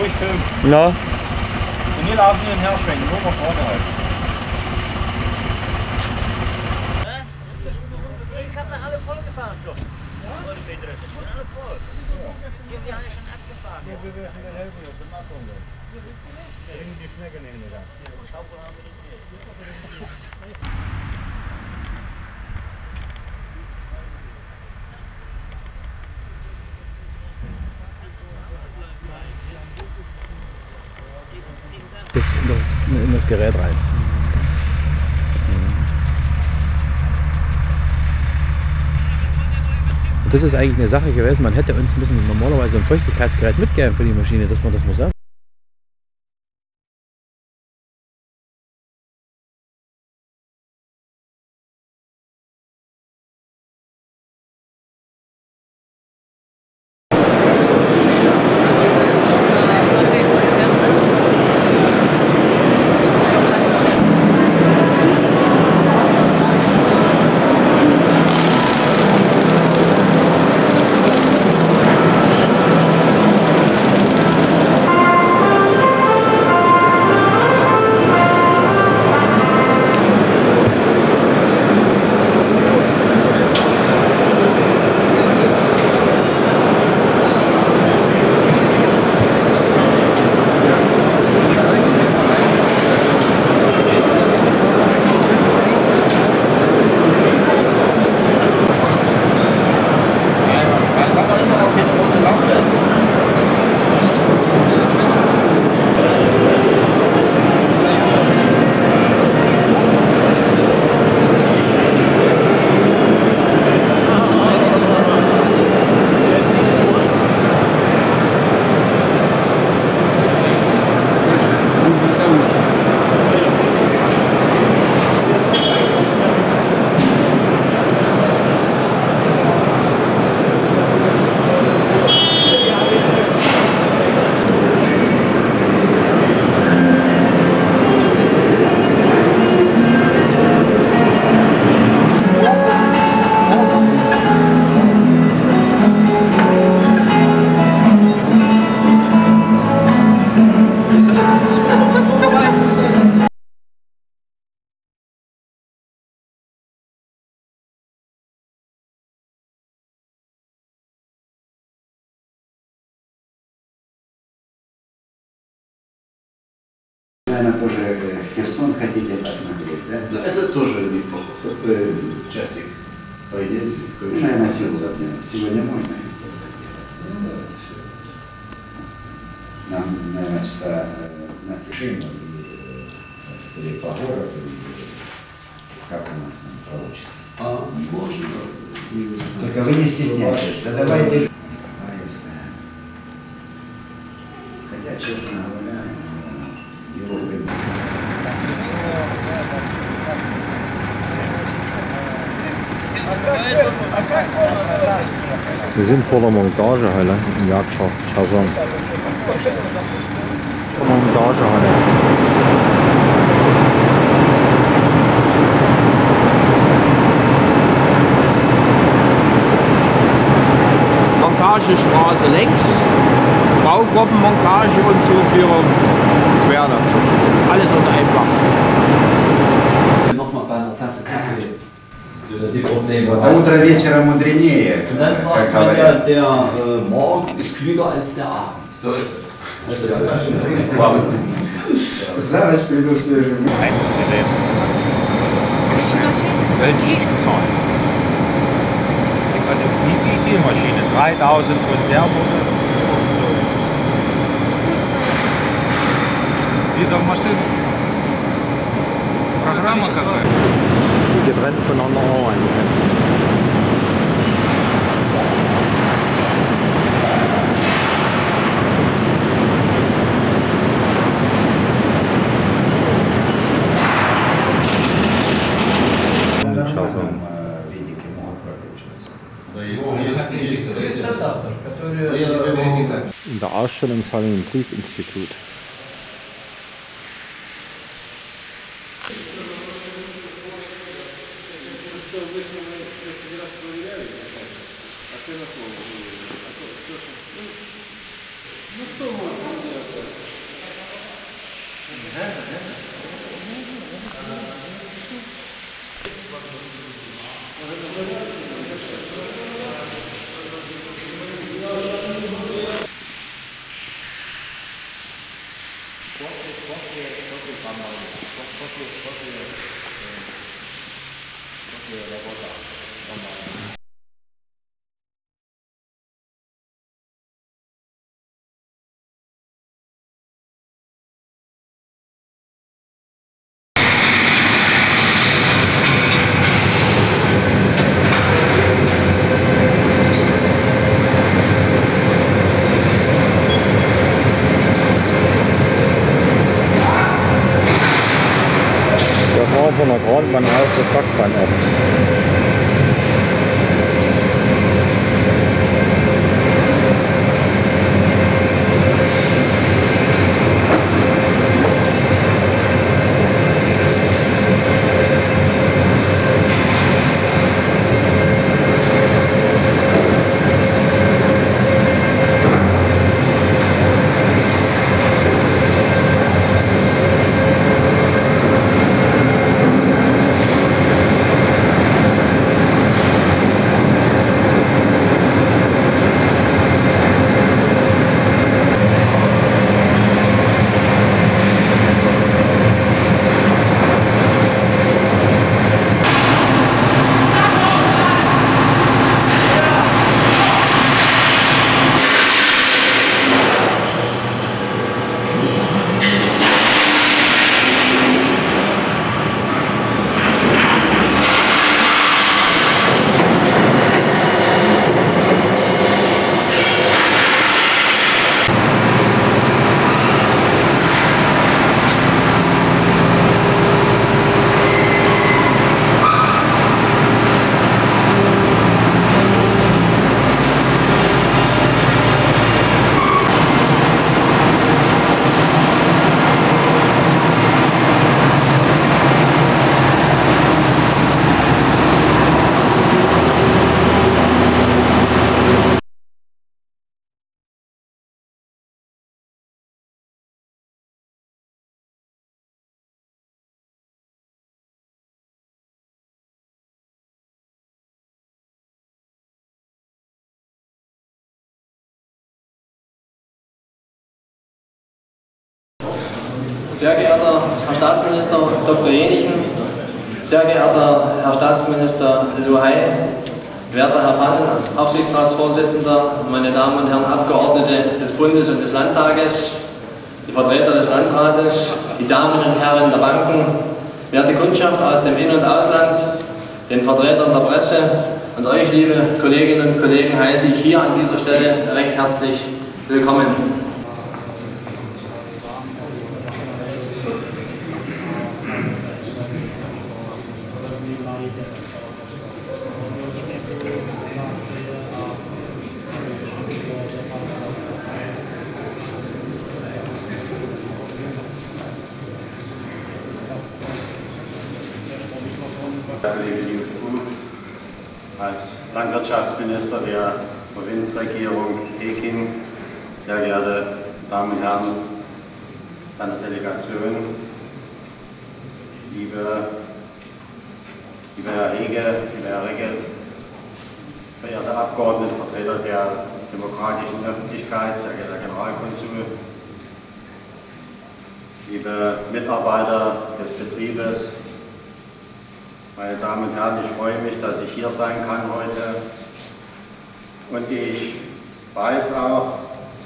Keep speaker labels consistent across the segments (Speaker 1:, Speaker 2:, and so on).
Speaker 1: durchfilmen.
Speaker 2: Ja.
Speaker 1: Und hier laufen die her schwenken, nur nach vorne halt.
Speaker 3: Ich habe alle voll gefahren schon. Ja? Alle voll. Wir haben ja schon abgefahren. Ja, wir werden wieder helfen, das ist machen wir. Bringen die Schnecken hin, oder? Schau, wo haben wir den hier?
Speaker 2: In das Gerät rein. Und das ist eigentlich eine Sache gewesen, man hätte uns normalerweise ein Feuchtigkeitsgerät mitgeben für die Maschine, dass man das muss.
Speaker 4: Наверное, тоже Херсон хотите посмотреть, да?
Speaker 5: Да, это тоже неплохо. Часик поездить.
Speaker 4: Наверное, сегодня можно это сделать.
Speaker 5: Ну да, все.
Speaker 4: Нам, наверное, часа на тишину или по городу, или как у нас там получится.
Speaker 5: А, можно.
Speaker 4: Только вы не стесняйтесь, задавайте. Николаевская. Хотя, честно говоря, его
Speaker 2: Sie sind vor der Montagehalle im Jagdschacht. Schau so. Vor der Montagehalle.
Speaker 1: Montagestraße längs, Baugruppenmontage und Zuführung quer dazu. Alles unter einem Dach.
Speaker 5: Nochmal bei einer Tasse Kaffee. Die Probleme.
Speaker 4: Вот, а утро вечера мудренее.
Speaker 5: Und dann sagt man ja, der Morgen ist klüger als der Abend.
Speaker 4: Зараз приду свежим.
Speaker 1: Also wie viele Maschinen? 3000 von der Sorte? Jeder Maschine? Programma какая?
Speaker 2: Getrennt voneinander arbeiten können. In der Ausstellungshalle im Prüfinstitut.
Speaker 1: Von der Grandbahn auf der Stockbahn ab.
Speaker 6: Sehr geehrter Herr Staatsminister Dr. Jenichen, sehr geehrter Herr Staatsminister Luhai, werter Herr Pannen als Aufsichtsratsvorsitzender, meine Damen und Herren Abgeordnete des Bundes und des Landtages, die Vertreter des Landrates, die Damen und Herren der Banken, werte Kundschaft aus dem In- und Ausland, den Vertretern der Presse und euch, liebe Kolleginnen und Kollegen, heiße ich hier an dieser Stelle recht herzlich willkommen.
Speaker 7: Als Landwirtschaftsminister der Provinzregierung Peking, sehr geehrte Damen und Herren seiner Delegation, liebe Herr Regge, verehrte Abgeordnete, Vertreter der demokratischen Öffentlichkeit, sehr geehrter Generalkonsul, liebe Mitarbeiter des Betriebes, meine Damen und Herren, ich freue mich, dass ich hier sein kann heute und ich weiß auch,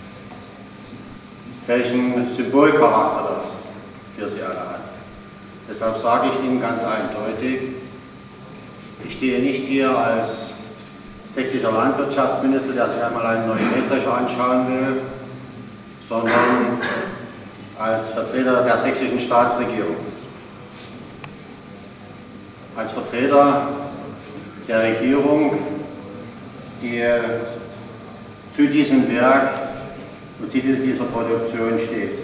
Speaker 7: welchen Symbolcharakter das für Sie alle hat. Deshalb sage ich Ihnen ganz eindeutig, ich stehe nicht hier als sächsischer Landwirtschaftsminister, der sich einmal einen neuen Mähdrescher anschauen will, sondern als Vertreter der sächsischen Staatsregierung. Als Vertreter der Regierung, die zu diesem Werk und zu dieser Produktion steht.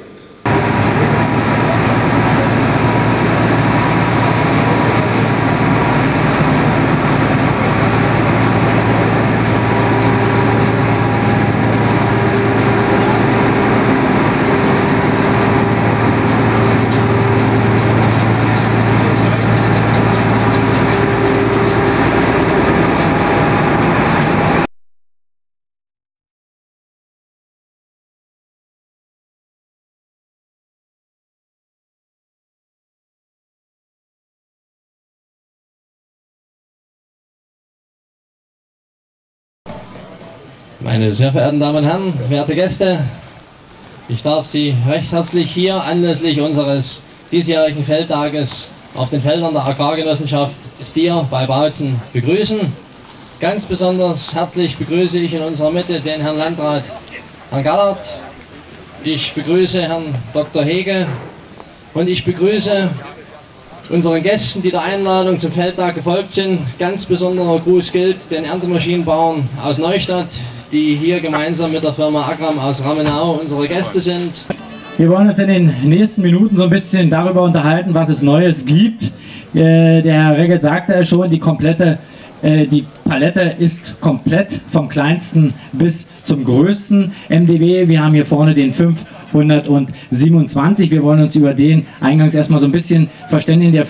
Speaker 6: Meine sehr verehrten Damen und Herren, werte Gäste, ich darf Sie recht herzlich hier anlässlich unseres diesjährigen Feldtages auf den Feldern der Agrargenossenschaft Stier bei Bautzen begrüßen. Ganz besonders herzlich begrüße ich in unserer Mitte den Herrn Landrat, Herrn Gallert. Ich begrüße Herrn Dr. Hege und ich begrüße unseren Gästen, die der Einladung zum Feldtag gefolgt sind. Ganz besonderer Gruß gilt den Erntemaschinenbauern aus Neustadt, die hier gemeinsam mit der Firma Agram aus Ramenau unsere Gäste sind.
Speaker 8: Wir wollen uns in den nächsten Minuten so ein bisschen darüber unterhalten, was es Neues gibt. Der Herr Regget sagte ja schon, die Palette ist komplett vom kleinsten bis zum größten MDB. Wir haben hier vorne den 527. Wir wollen uns über den eingangs erstmal so ein bisschen verständigen. Der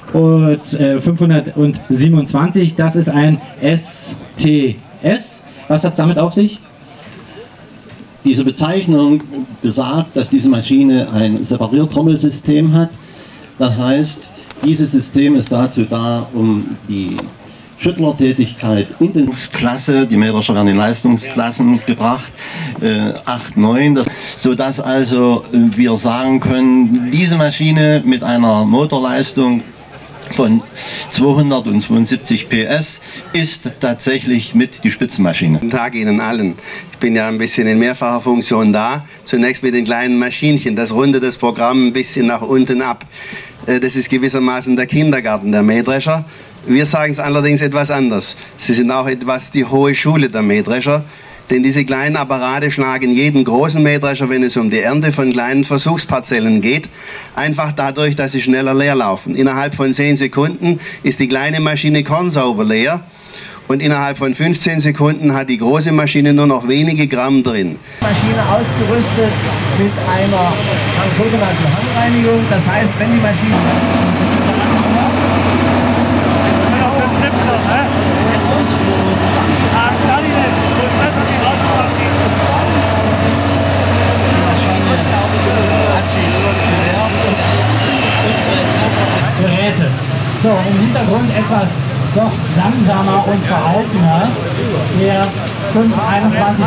Speaker 8: 527, das ist ein STS. Was hat es damit auf sich?
Speaker 9: Diese Bezeichnung besagt, dass diese Maschine ein Separiertrommelsystem hat. Das heißt, dieses System ist dazu da, um die Schüttlertätigkeit in der Klasse, die Mähdrescher werden in Leistungsklassen gebracht, 8, 9, sodass also wir sagen können, diese Maschine mit einer Motorleistung von 272 PS ist tatsächlich mit die Spitzenmaschine.
Speaker 10: Guten Tag Ihnen allen. Ich bin ja ein bisschen in mehrfacher Funktion da. Zunächst mit den kleinen Maschinchen. Das rundet das Programm ein bisschen nach unten ab. Das ist gewissermaßen der Kindergarten der Mähdrescher. Wir sagen es allerdings etwas anders. Sie sind auch etwas die hohe Schule der Mähdrescher. Denn diese kleinen Apparate schlagen jeden großen Mähdrescher, wenn es um die Ernte von kleinen Versuchsparzellen geht, einfach dadurch, dass sie schneller leer laufen. Innerhalb von 10 Sekunden ist die kleine Maschine kornsauber leer und innerhalb von 15 Sekunden hat die große Maschine nur noch wenige Gramm drin.
Speaker 3: Maschine ausgerüstet mit einer sogenannten Handreinigung. Das heißt, wenn die Maschine
Speaker 8: Gerätes. So, im Hintergrund etwas doch langsamer und verhaltener. Der 521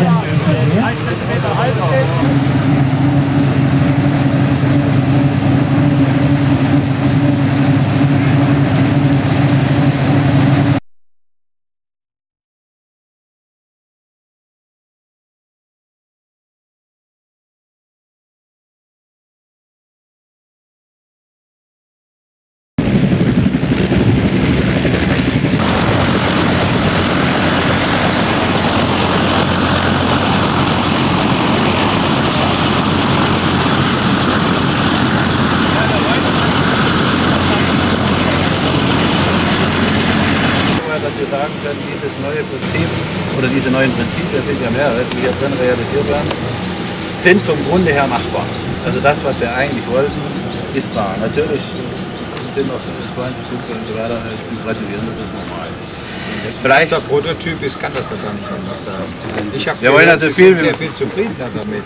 Speaker 2: sagen können, dieses neue Prinzip oder diese neuen Prinzipien sind ja mehrere, die hier drin realisiert werden, sind vom Grunde her machbar. Also das, was wir eigentlich wollten, ist da. Natürlich sind noch 20 Punkte und so weiter zu präzisieren, das ist normal.
Speaker 1: Vielleicht der Prototyp ist, kann das doch gar nicht anders sein. Ich habe
Speaker 2: sehr
Speaker 1: viel zufriedener damit,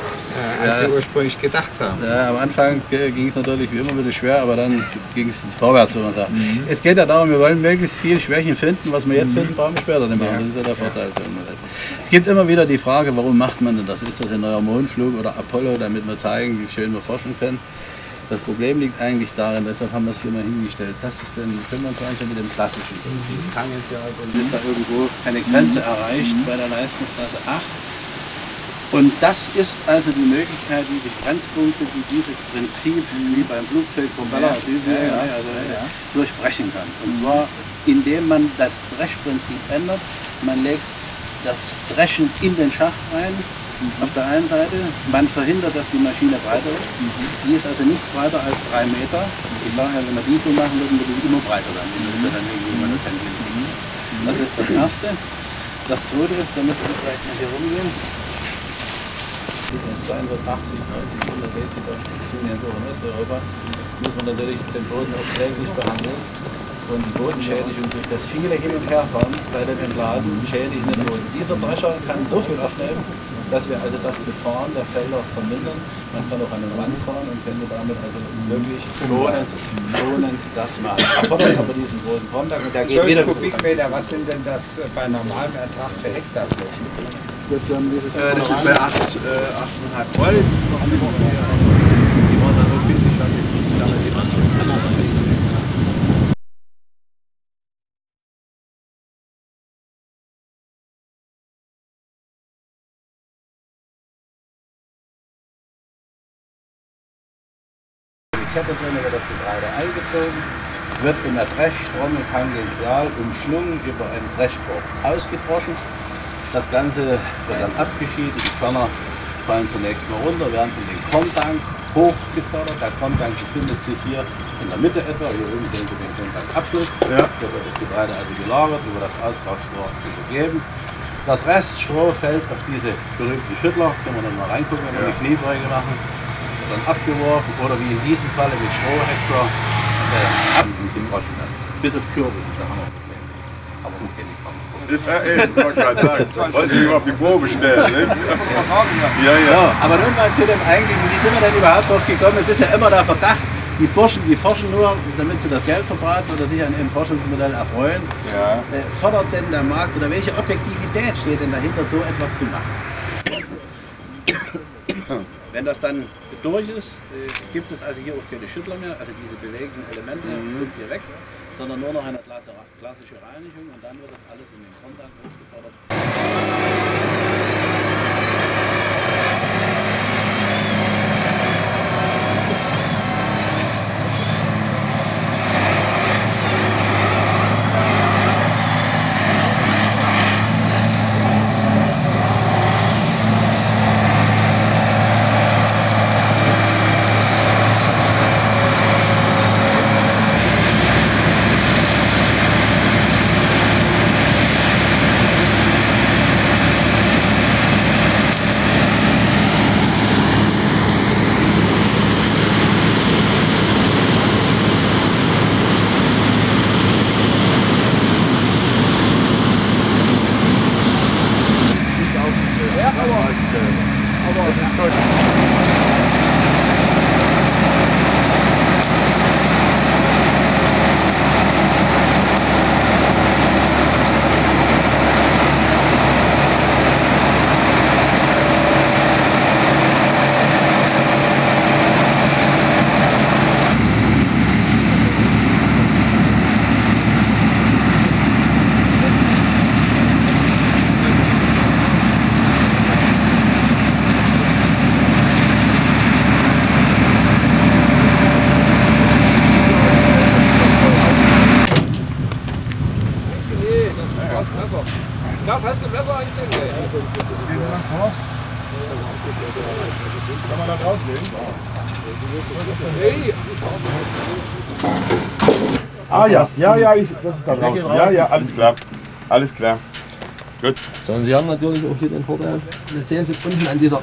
Speaker 1: als wir ursprünglich gedacht haben.
Speaker 2: Ja, am Anfang ging es natürlich wie immer ein bisschen schwer, aber dann ging es vorwärts, so man sagt. Es geht ja darum, wir wollen möglichst viele Schwächen finden, was wir jetzt finden, brauchen wir später nicht machen. Das ist ja der Vorteil. Es gibt immer wieder die Frage, warum macht man denn das? Ist das ein neuer Mondflug oder Apollo, damit wir zeigen, wie schön wir forschen können? Das Problem liegt eigentlich darin, deshalb haben wir es hier mal hingestellt. Das ist den 25er mit dem klassischen. Die Tangential und ist da irgendwo eine Grenze erreicht bei der Leistungsklasse 8. Und das ist also die Möglichkeit, diese Grenzpunkte, die dieses Prinzip wie beim Flugzeug Propeller durchbrechen kann. Und zwar indem man das Dreschprinzip ändert. Man legt das Dreschen in den Schacht rein. Auf der einen Seite, man verhindert, dass die Maschine breiter wird. Die ist also nichts breiter als 3 Meter. Ich sage ja, wenn wir die so machen würden, würde die immer breiter werden. Das ist ja dann irgendwie mal eine Zentimeter. Das ist das Erste. Das Zweite ist, damit wir vielleicht mal hier rumgehen. 280, 90, 100 Dezibel zunehmend auch in Osteuropa, muss man natürlich den Boden auch kläglich behandeln. Und die Bodenschädigung durch das viele Hin- und Herfahren bei dem Entladen schädigt den Boden. Dieser Drescher kann so viel aufnehmen, dass wir also das Befahren der Felder vermindern. Man kann auch an den Rand fahren und könnte damit also wirklich lohnend das machen. Erfordert aber diesen großen Kontext. Und da geht
Speaker 1: 12
Speaker 2: wieder
Speaker 1: Kubikmeter, was sind denn das bei normalem Ertrag für Hektarfläche?
Speaker 2: Das ist
Speaker 10: bei 8,5 Volt.
Speaker 2: Die waren dann so viel sicher, wie lange die das können. Kette drin, wird das Getreide eingezogen, wird in der Dreschtrommel tangential umschlungen über einen Dreschkorb ausgedroschen. Das Ganze wird dann abgeschieden, die Körner fallen zunächst mal runter, werden in den Korntank hochgefördert. Der Korntank befindet sich hier in der Mitte etwa, hier oben sehen Sie den Korntankabschluss. Ja. Hier wird das Getreide also gelagert, über das Austragsrohr übergeben. Das Reststroh fällt auf diese berühmten Schüttler, können wir dann mal reingucken, wenn wir eine Kniebeuge machen. Dann abgeworfen oder wie in diesem Falle mit Strohhexer abgedroschen werden. Bis auf Kürbis, da haben wir Probleme. Aber okay, die kommen.
Speaker 11: Ja, ich wollte gerade sagen, wollen Sie mich auf die Probe stellen, ne? Ja.
Speaker 2: Aber nun mal zu dem Eigentlichen, wie sind wir denn überhaupt drauf gekommen? Es ist ja immer der Verdacht, die Burschen, die forschen nur, damit sie das Geld verbraten oder sich an ihrem Forschungsmodell erfreuen. Ja. Fördert denn der Markt oder welche Objektivität steht denn dahinter, so etwas zu machen? Wenn das dann durch ist, gibt es also hier auch keine Schüttler mehr, also diese bewegenden Elemente sind hier weg, sondern nur noch eine klassische Reinigung und dann wird das alles in den Korntank hochgefördert.
Speaker 12: Das hast du besser als den Geld.
Speaker 11: Kann man da drauflegen?
Speaker 12: Hey.
Speaker 11: Ah ja, das ist da draußen. Ja, alles klar. Alles klar. Gut.
Speaker 6: So, und Sie haben natürlich auch hier den Vorteil, das sehen Sie unten an dieser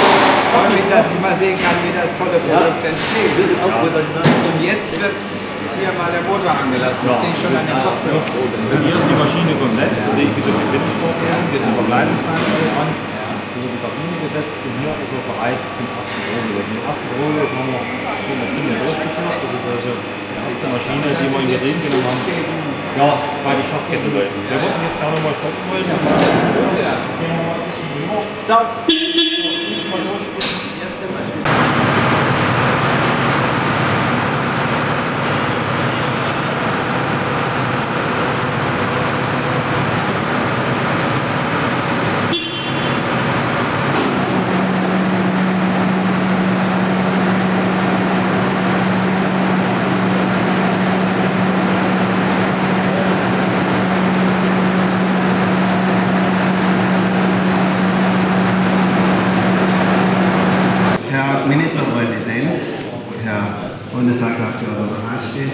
Speaker 1: dass ich mal sehen kann, wie das tolle Produkt entsteht. Und jetzt wird viermal der Motor angelassen. Das sehe ich schon an den Kopfhörern.
Speaker 13: Hier ist die Maschine komplett, die ist mit Windsport erst, hier sind Verbleibungsfahnen an, hier die Kabine gesetzt und hier ist er bereit zum ersten Rohload. Den ersten Rohload haben wir in der Stunde durchgeführt. Das ist also die erste Maschine, die wir in Betrieb genommen haben. Ja, weil die Schachtkette läuft. Wir wollten jetzt gerne mal stoppen wollen. Stopp!
Speaker 10: Herr Ministerpräsident, Herr Bundestagsabgeordneter Haschke,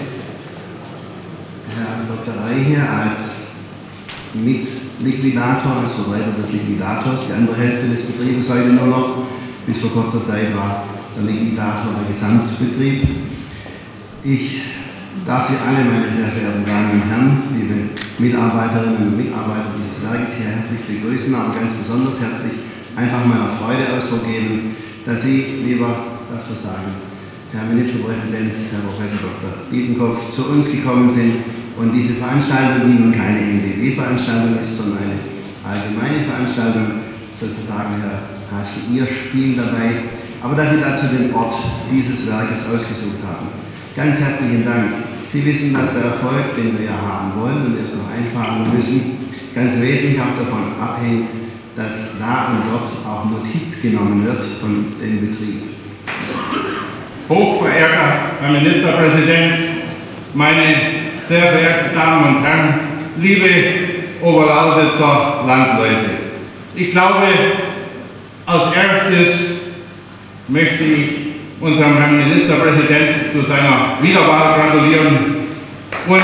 Speaker 10: Herr Dr. Rey hier als Mitliquidator, als Vertreter des Liquidators, die andere Hälfte des Betriebes heute nur noch, bis vor kurzer Zeit war der Liquidator der Gesamtbetrieb. Ich darf Sie alle, meine sehr verehrten Damen und Herren, liebe Mitarbeiterinnen und Mitarbeiter dieses Werkes hier herzlich begrüßen, aber ganz besonders herzlich einfach meiner Freude Ausdruck geben, dass Sie, lieber, darf ich sagen, Herr Ministerpräsident, Herr Professor Dr. Biedenkopf, zu uns gekommen sind und diese Veranstaltung, die nun keine MDW-Veranstaltung ist, sondern eine allgemeine Veranstaltung, sozusagen, Herr Haschke, Ihr Spiel dabei, aber dass Sie dazu den Ort dieses Werkes ausgesucht haben. Ganz herzlichen Dank. Sie wissen, dass der Erfolg, den wir ja haben wollen und erst noch einfahren müssen, ganz wesentlich auch davon abhängt, dass da und dort auch Notiz genommen wird von dem Betrieb.
Speaker 14: Hochverehrter Herr Ministerpräsident, meine sehr verehrten Damen und Herren, liebe Oberlausitzer Landleute. Ich glaube, als erstes möchte ich unserem Herrn Ministerpräsidenten zu seiner Wiederwahl gratulieren und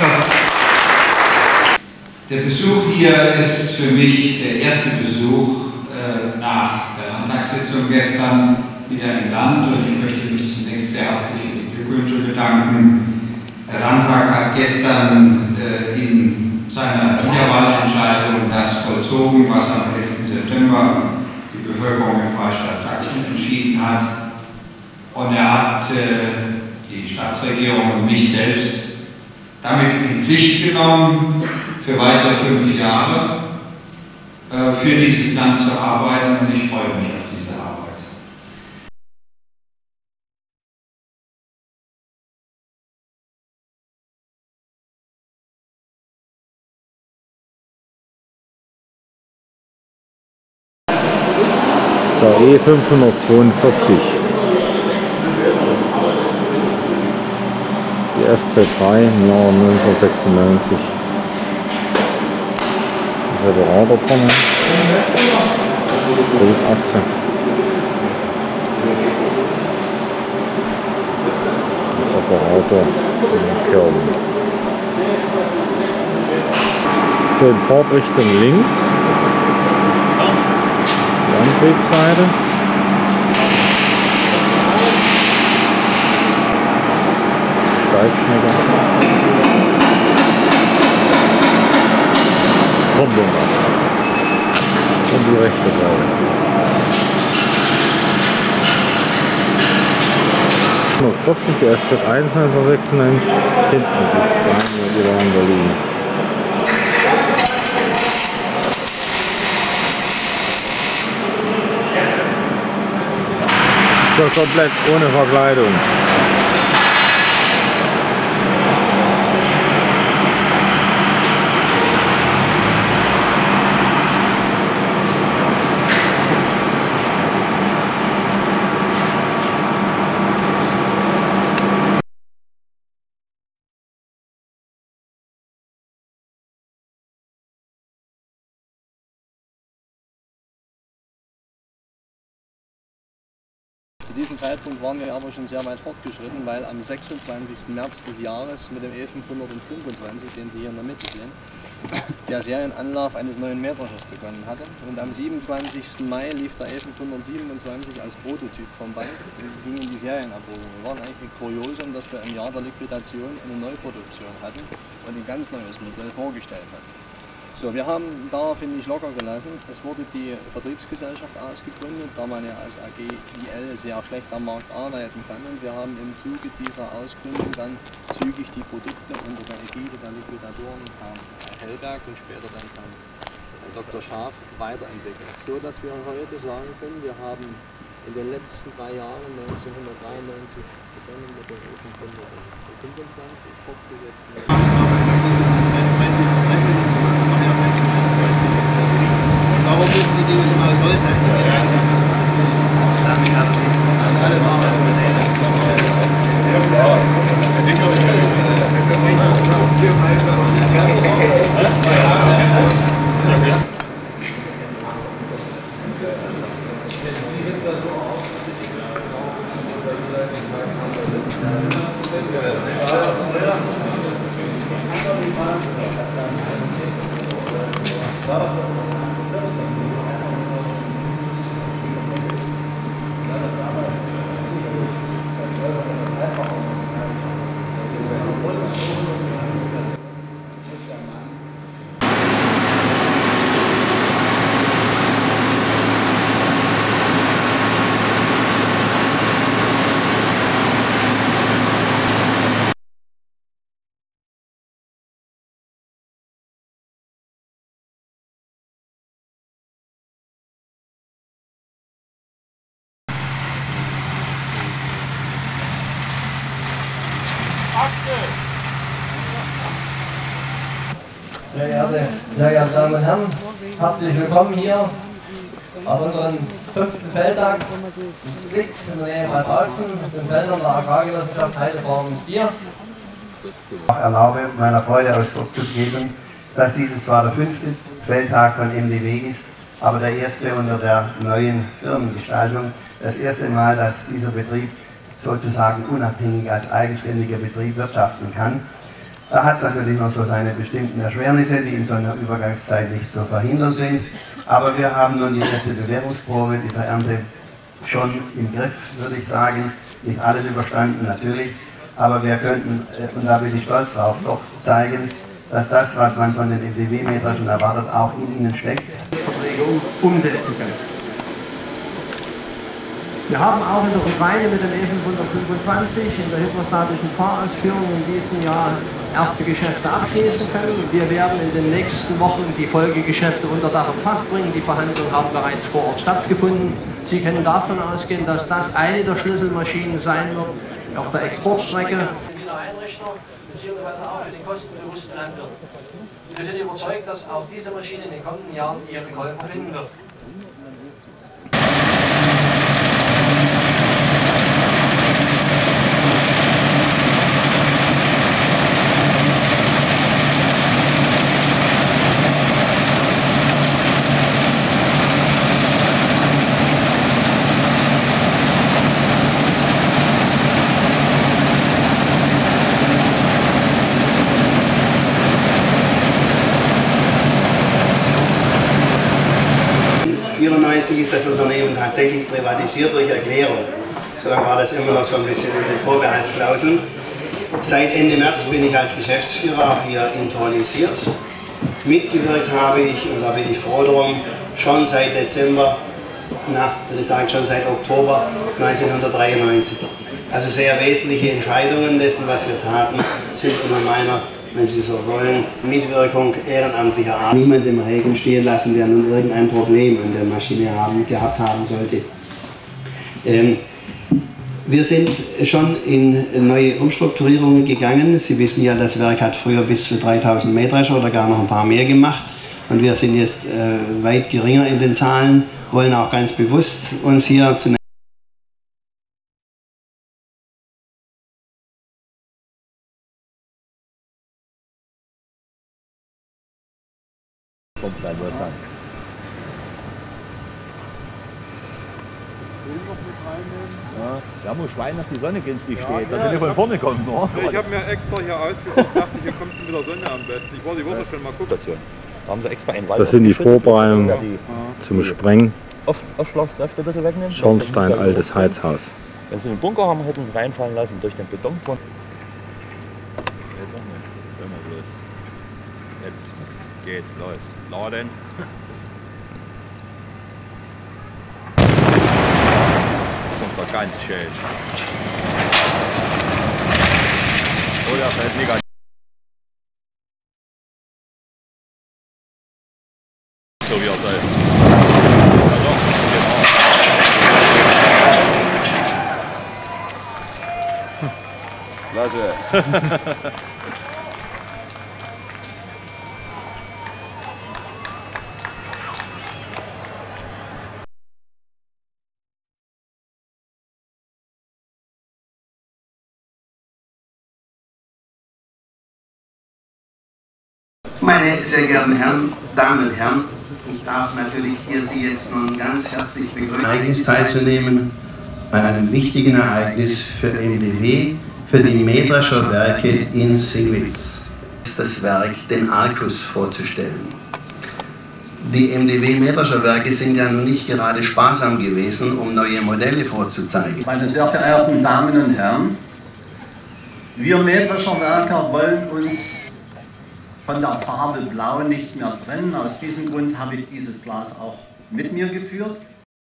Speaker 4: Der Besuch hier ist für mich der erste Besuch nach der Landtagssitzung gestern wieder im Land und ich möchte mich zunächst sehr herzlich für die Glückwünsche bedanken. Der Landtag hat gestern in seiner Wiederwahlentscheidung das vollzogen, was am 11. September die Bevölkerung im Freistaat Sachsen entschieden hat. Und er hat die Staatsregierung und mich selbst damit in Pflicht genommen, für weitere 5 Jahre für dieses Land zu arbeiten und ich freue mich auf diese Arbeit.
Speaker 1: Der E542. Die FZ3 im Jahr 1996. Separator vorne. Großachse. Separator im Kern. So, in Fahrtrichtung links. Die Antriebsseite. Steigschneider. Rundung ab. Und die rechte Seite. 140, die FZ1 1996, hinten die waren da liegen. So, komplett ohne Verkleidung.
Speaker 6: Zu diesem Zeitpunkt waren wir aber schon sehr weit fortgeschritten, weil am 26. März des Jahres mit dem E525, den Sie hier in der Mitte sehen, der Serienanlauf eines neuen Mähdreschers begonnen hatte. Und am 27. Mai lief der E527 als Prototyp vom Band und ging in die Serienabholung. Wir waren eigentlich ein Kuriosum, dass wir im Jahr der Liquidation eine Neuproduktion hatten und ein ganz neues Modell vorgestellt hatten. So, wir haben daraufhin nicht locker gelassen. Es wurde die Vertriebsgesellschaft ausgegründet, da man ja als AGIL sehr schlecht am Markt arbeiten kann. Und wir haben im Zuge dieser Ausgründung dann zügig die Produkte unter der Ägide der Liquidatoren Herrn Hellberg und später dann Herrn Dr. Schaaf weiterentwickelt. So dass wir heute sagen können, wir haben in den letzten 3 Jahren, 1993 begonnen mit dem E525, fortgesetzt.
Speaker 10: Warum müssen die Dinge immer aus Holz sein? Alle machen das mit
Speaker 6: Sehr geehrte Damen und Herren, herzlich willkommen hier auf unserem 5. Feldtag Blix in der Nähe von Draußen, den Feldern der Agrargenossenschaft Heidefarben-Stier.
Speaker 10: Ich erlaube, meiner Freude Ausdruck zu geben, dass dieses zwar der 5. Feldtag von MDW ist, aber der erste unter der neuen Firmengestaltung. Das erste Mal, dass dieser Betrieb sozusagen unabhängig als eigenständiger Betrieb wirtschaften kann. Da hat es natürlich noch so seine bestimmten Erschwernisse, die in so einer Übergangszeit nicht zu verhindern sind. Aber wir haben nun die erste Bewährungsprobe dieser Ernte schon im Griff, würde ich sagen. Nicht alles überstanden, natürlich. Aber wir könnten, und da bin ich stolz drauf, doch zeigen, dass das, was man von den MDW-Mähdreschern erwartet, auch in ihnen steckt.
Speaker 15: Verträge umsetzen können. Wir haben auch in der Ukraine mit dem E525 in der hypostatischen Fahrausführung in diesem Jahr erste Geschäfte abschließen können. Wir werden in den nächsten Wochen die Folgegeschäfte unter Dach und Fach bringen. Die Verhandlungen haben bereits vor Ort stattgefunden. Sie können davon ausgehen, dass das eine der Schlüsselmaschinen sein wird auf der Exportstrecke.
Speaker 6: Wieder Einrichter, beziehungsweise auch für den kostenbewussten Landwirt. Wir sind überzeugt, dass auch diese Maschine in den kommenden Jahren ihre Käufer finden wird.
Speaker 10: Ist das Unternehmen tatsächlich privatisiert durch Erklärung. So lange war das immer noch so ein bisschen in den Vorbehaltsklauseln. Seit Ende März bin ich als Geschäftsführer hier intronisiert. Mitgewirkt habe ich, und da bin ich froh drum, schon seit Dezember, würde ich sagen schon seit Oktober 1993. Also sehr wesentliche Entscheidungen dessen, was wir taten, sind unter meiner, wenn Sie so wollen, Mitwirkung ehrenamtlicher Art. Niemand im Regen stehen lassen, der nun irgendein Problem an der Maschine gehabt haben sollte. Wir sind schon in neue Umstrukturierungen gegangen. Sie wissen ja, das Werk hat früher bis zu 3000 Mähdrescher oder gar noch ein paar mehr gemacht. Und wir sind jetzt weit geringer in den Zahlen, wollen auch ganz bewusst uns hier zunächst
Speaker 1: Kommt
Speaker 16: Ja, muss Schwein, dass die Sonne günstig steht, dass er nicht von vorne kommt. No?
Speaker 17: Ich habe mir extra hier ausgesucht, dachte, hier kommst du mit der Sonne am besten. Ich wollte die Woche schon mal gucken.
Speaker 16: Da haben sie extra einen Wald.
Speaker 1: Das sind die Vorbereitungen zum Sprengen.
Speaker 16: Aufschlagskräfte bitte wegnehmen.
Speaker 1: Schornstein, altes Heizhaus.
Speaker 16: Wenn sie einen Bunker haben, hätten sie reinfallen lassen durch den Betongrund. Jetzt geht's los. Laden. Kommt da ganz schön. Oh, der fällt mega. So wie er soll. Klasse.
Speaker 10: Meine sehr geehrten Herren, Damen und Herren, ich darf natürlich hier Sie jetzt nun ganz herzlich begrüßen, Ereignis teilzunehmen, bei einem wichtigen Ereignis für MDW, für die Mähdrescher Werke in Singwitz. Das Werk, den Arcus, vorzustellen. Die MDW Mähdrescher Werke sind ja nun nicht gerade sparsam gewesen, um neue Modelle vorzuzeigen.
Speaker 18: Meine sehr verehrten Damen und Herren, wir Mähdrescher Werker wollen uns von der Farbe Blau nicht mehr trennen. Aus diesem Grund habe ich dieses Glas auch mit mir geführt.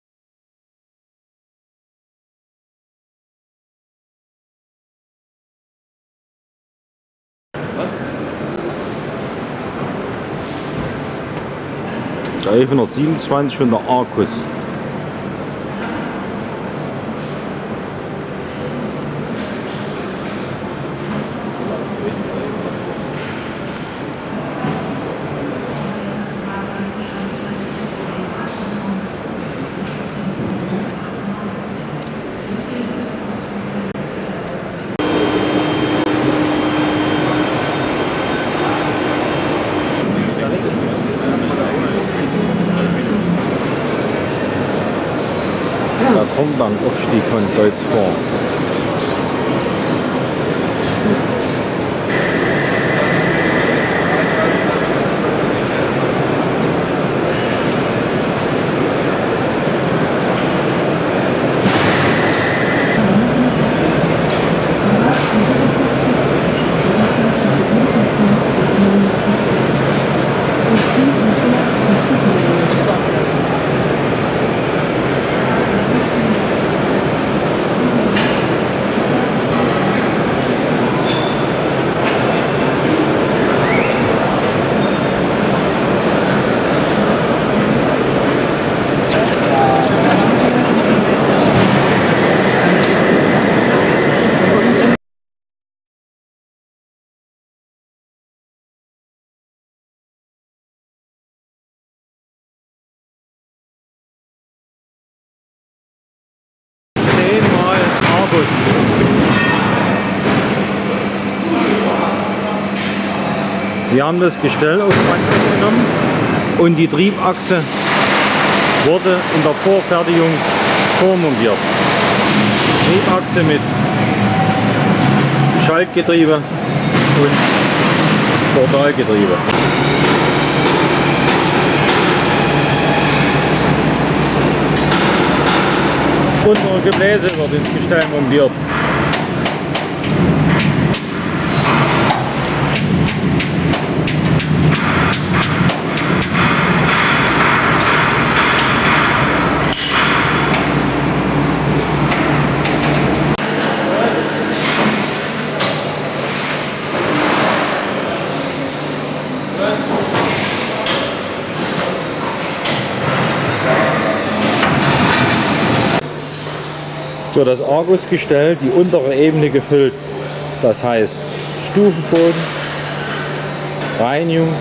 Speaker 1: Der 1127 und der Arcus. Der Trombankaufstieg von Deutz vor. Wir haben das Gestell aus Frankreich genommen und die Triebachse wurde in der Vorfertigung vormontiert. Triebachse mit Schaltgetriebe und Portalgetriebe. Untere Gebläse wird ins Gestell montiert. Für das Arcus-Gestell die untere Ebene gefüllt. Das heißt Stufenboden, Reinigung,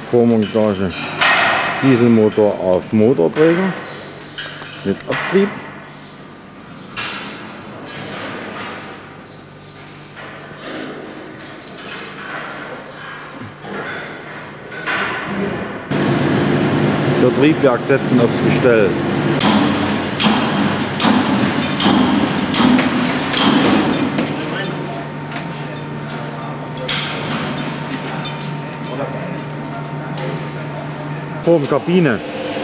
Speaker 1: Vormontage Dieselmotor auf Motorträger mit Abtrieb. Für Triebwerk setzen aufs Gestell. Kabine.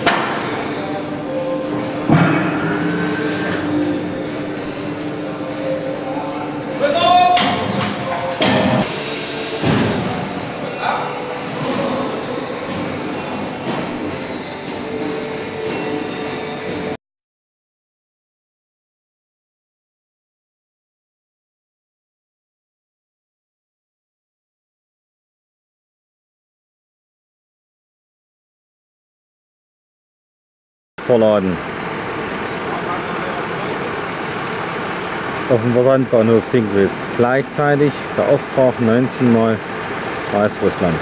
Speaker 1: Verladen. Auf dem Versandbahnhof Sinkwitz. Gleichzeitig der Auftrag 19 Mal Weißrussland.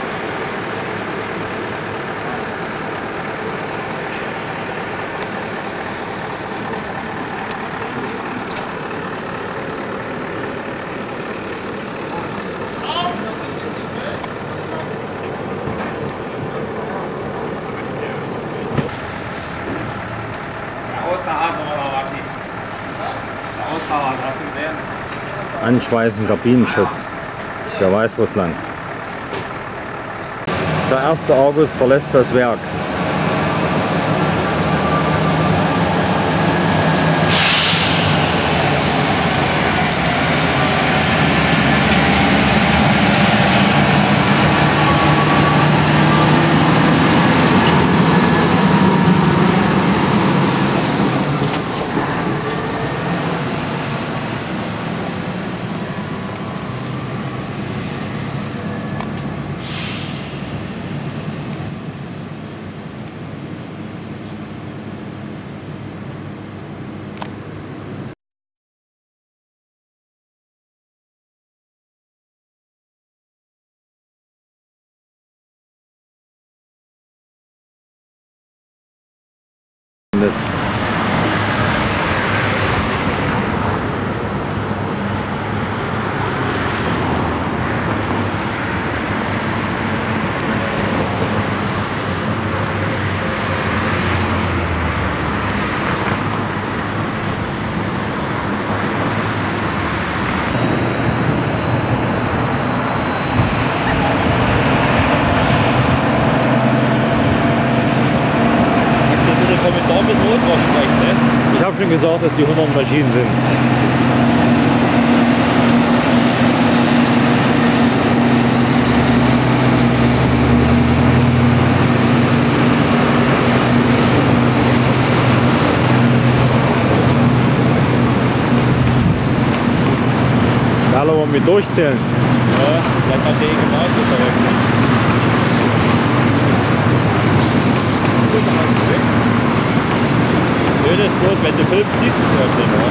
Speaker 1: Anschweißen Kabinenschutz für Weißrussland. Der 1. August verlässt das Werk. Ich habe schon gesagt, dass die 100 Maschinen sind. Da wollen wir mit durchzählen. Ja, vielleicht hat der gemacht, das ist aber ja, das ist bloß, wenn du filmst, siehst du es wirklich nicht,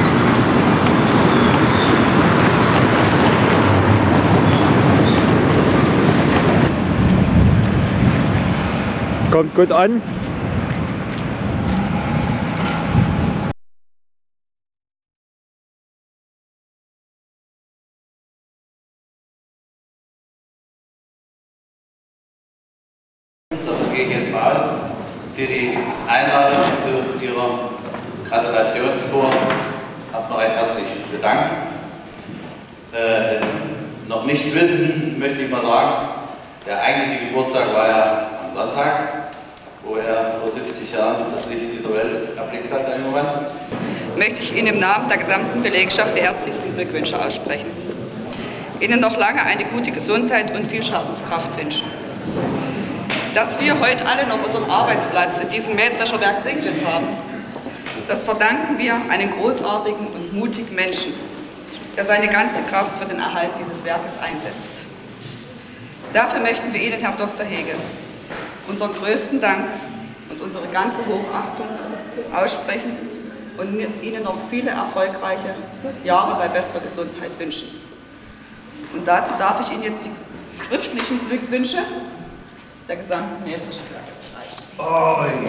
Speaker 1: oder? Kommt gut an.
Speaker 19: Davon gehe ich jetzt mal aus, für die Einladung zu Ihrer Gratulationschor erstmal recht herzlich bedanken. Noch nicht wissen, möchte ich mal sagen, der eigentliche Geburtstag war ja am Sonntag, wo er vor 70 Jahren das Licht dieser Welt erblickt hat, der junge Mann.
Speaker 20: Möchte ich Ihnen im Namen der gesamten Belegschaft die herzlichsten Glückwünsche aussprechen. Ihnen noch lange eine gute Gesundheit und viel Schaffenskraft wünschen. Dass wir heute alle noch unseren Arbeitsplatz in diesem Mähdrescher Werk Sinkwitz haben, das verdanken wir einem großartigen und mutigen Menschen, der seine ganze Kraft für den Erhalt dieses Werkes einsetzt. Dafür möchten wir Ihnen, Herr Dr. Hege, unseren größten Dank und unsere ganze Hochachtung aussprechen und Ihnen noch viele erfolgreiche Jahre bei bester Gesundheit wünschen. Und dazu darf ich Ihnen jetzt die schriftlichen Glückwünsche der gesamten mähdreschen Flagge reichen.
Speaker 3: Oh.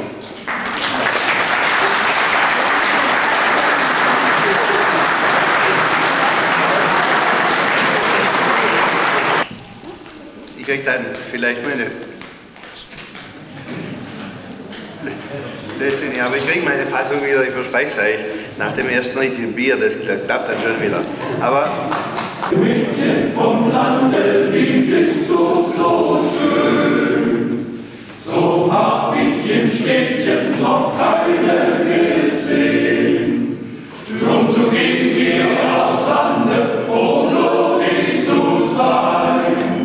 Speaker 10: Ich krieg dann vielleicht meine Blödsinn, aber ich krieg meine Fassung wieder, ich verspreche es euch. Nach dem ersten richtigen Bier, das klappt dann schon wieder. Aber
Speaker 21: Mädchen vom Lande, wie bist du so schön? So hab ich im Städtchen noch keine gesehen. Drum so gehen wir aufs Lande, um lustig zu sein.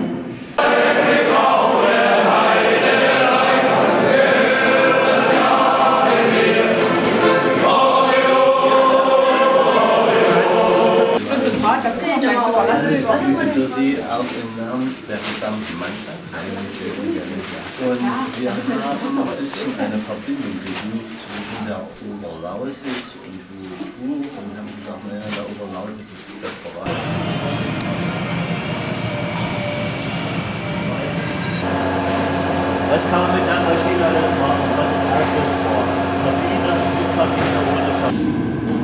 Speaker 22: Für Sie auch im Namen der gesamten Mannschaft. Und wir haben noch ein bisschen eine Verbindung gesucht zwischen der Oberlausitz und Buch und haben gesagt, naja, der Oberlausitz ist das Bereich.
Speaker 3: Was kann man mit einer Maschine alles machen? Was ist ausrüstbar? Kabine, Mitkabine, ohne Kabine.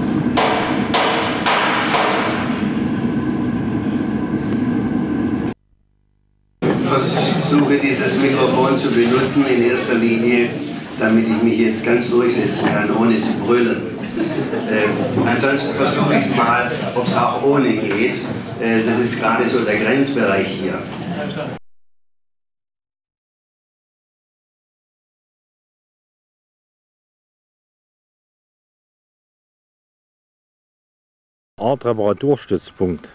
Speaker 10: Ich versuche dieses Mikrofon zu benutzen in erster Linie, damit ich mich jetzt ganz durchsetzen kann, ohne zu brüllen. Ansonsten versuche ich es mal, ob es auch ohne geht. Das ist gerade so der Grenzbereich hier.
Speaker 1: Art Reparaturstützpunkt.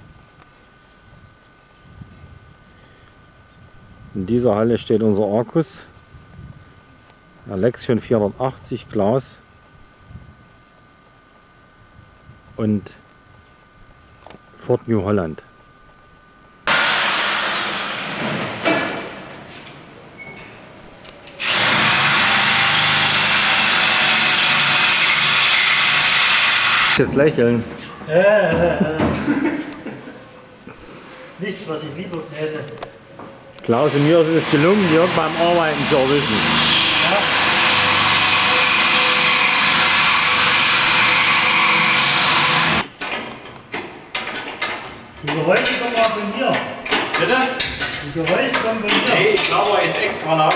Speaker 1: In dieser Halle steht unser Arcus, der Lexion 480 Glas und Ford New Holland. Jetzt lächeln.
Speaker 3: Nichts, was ich lieber hätte.
Speaker 1: Klaus und mir ist es gelungen, Jörg beim Arbeiten zu erwischen.
Speaker 3: Ja. Die Geräusche kommen auch von mir.
Speaker 16: Bitte?
Speaker 3: Die Geräusche kommen von mir.
Speaker 16: Nee, ich glaube jetzt extra nach.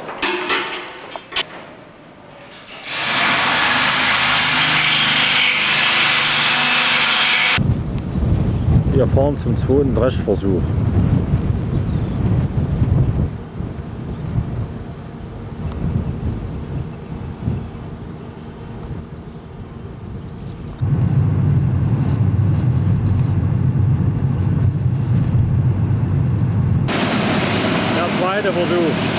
Speaker 1: Wir fahren zum zweiten Dreschversuch. Der zweite Versuch.